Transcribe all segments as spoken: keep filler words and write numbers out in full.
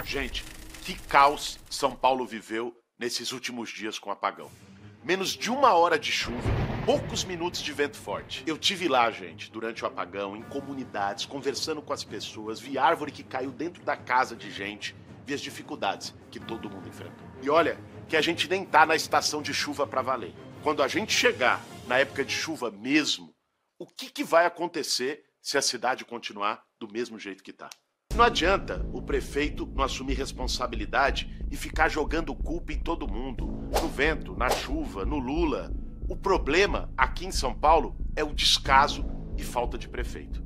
Gente, que caos São Paulo viveu nesses últimos dias com o apagão. Menos de uma hora de chuva, poucos minutos de vento forte. Eu tive lá, gente, durante o apagão, em comunidades, conversando com as pessoas, vi árvore que caiu dentro da casa de gente, vi as dificuldades que todo mundo enfrentou. E olha que a gente nem tá na estação de chuva pra valer. Quando a gente chegar na época de chuva mesmo, o que, que vai acontecer se a cidade continuar do mesmo jeito que tá? Não adianta o prefeito não assumir responsabilidade e ficar jogando culpa em todo mundo, no vento, na chuva, no Lula. O problema aqui em São Paulo é o descaso e falta de prefeito.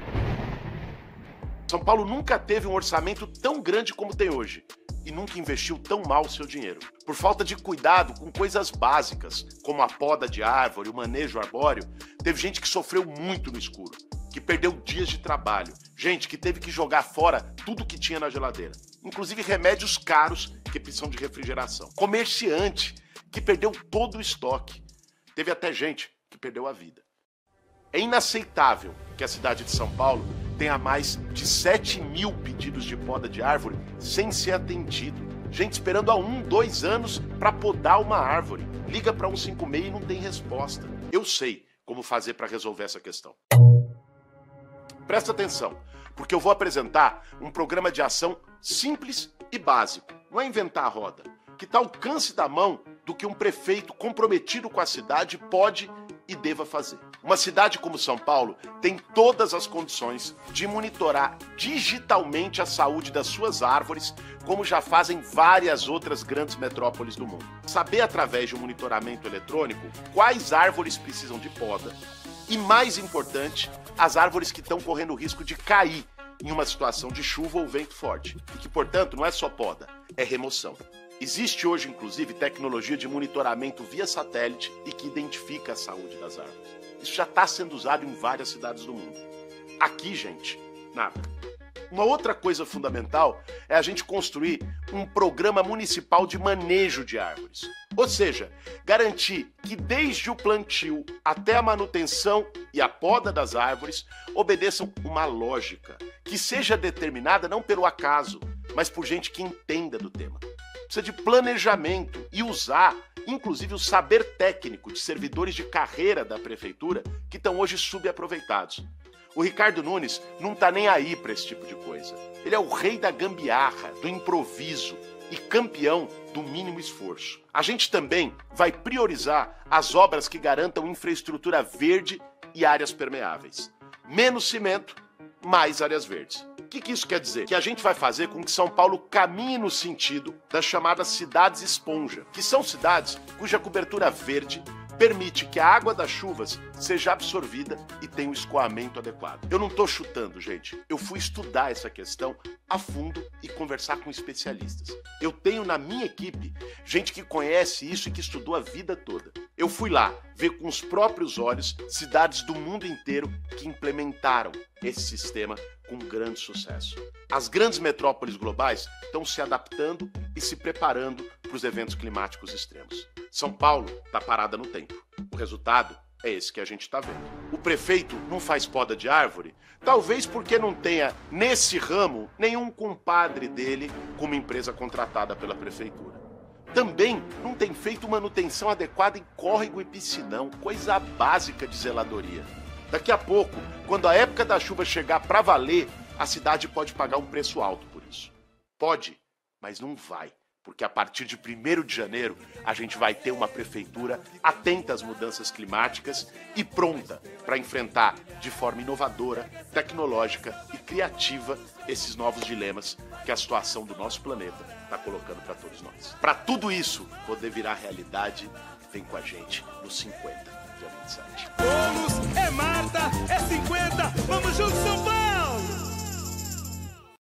São Paulo nunca teve um orçamento tão grande como tem hoje e nunca investiu tão mal o seu dinheiro. Por falta de cuidado com coisas básicas, como a poda de árvore, o manejo arbóreo, teve gente que sofreu muito no escuro, que perdeu dias de trabalho, gente que teve que jogar fora tudo que tinha na geladeira, inclusive remédios caros que precisam de refrigeração, comerciante que perdeu todo o estoque, teve até gente que perdeu a vida. É inaceitável que a cidade de São Paulo tenha mais de sete mil pedidos de poda de árvore sem ser atendido. Gente esperando há um, dois anos para podar uma árvore. Liga para um cinco seis e não tem resposta. Eu sei como fazer para resolver essa questão. Presta atenção, porque eu vou apresentar um programa de ação simples e básico. Não é inventar a roda, que está ao alcance da mão do que um prefeito comprometido com a cidade pode e deva fazer. Uma cidade como São Paulo tem todas as condições de monitorar digitalmente a saúde das suas árvores, como já fazem várias outras grandes metrópoles do mundo. Saber através de um monitoramento eletrônico quais árvores precisam de poda e, mais importante, as árvores que estão correndo o risco de cair em uma situação de chuva ou vento forte e que, portanto, não é só poda, é remoção. Existe hoje, inclusive, tecnologia de monitoramento via satélite e que identifica a saúde das árvores. Isso já está sendo usado em várias cidades do mundo. Aqui, gente, nada. Uma outra coisa fundamental é a gente construir um programa municipal de manejo de árvores. Ou seja, garantir que desde o plantio até a manutenção e a poda das árvores obedeçam uma lógica que seja determinada não pelo acaso, mas por gente que entenda do tema. Precisa de planejamento e usar, inclusive, o saber técnico de servidores de carreira da prefeitura que estão hoje subaproveitados. O Ricardo Nunes não está nem aí para esse tipo de coisa. Ele é o rei da gambiarra, do improviso e campeão do mínimo esforço. A gente também vai priorizar as obras que garantam infraestrutura verde e áreas permeáveis. Menos cimento, mais áreas verdes. O que, que isso quer dizer? Que a gente vai fazer com que São Paulo caminhe no sentido das chamadas cidades esponja, que são cidades cuja cobertura verde permite que a água das chuvas seja absorvida e tenha um escoamento adequado. Eu não estou chutando, gente. Eu fui estudar essa questão a fundo e conversar com especialistas. Eu tenho na minha equipe gente que conhece isso e que estudou a vida toda. Eu fui lá ver com os próprios olhos cidades do mundo inteiro que implementaram esse sistema com grande sucesso. As grandes metrópoles globais estão se adaptando e se preparando para os eventos climáticos extremos. São Paulo está parada no tempo. O resultado é esse que a gente está vendo. O prefeito não faz poda de árvore, talvez porque não tenha, nesse ramo, nenhum compadre dele como empresa contratada pela prefeitura. Também não tem feito manutenção adequada em córrego e piscinão, coisa básica de zeladoria. Daqui a pouco, quando a época da chuva chegar para valer, a cidade pode pagar um preço alto por isso. Pode, mas não vai. Porque a partir de primeiro de janeiro, a gente vai ter uma prefeitura atenta às mudanças climáticas e pronta para enfrentar de forma inovadora, tecnológica e criativa esses novos dilemas que a situação do nosso planeta está colocando para todos nós. Para tudo isso poder virar realidade, vem com a gente no cinquenta, dia vinte e sete. Boulos, é Marta, é cinquenta, vamos juntos, São Paulo!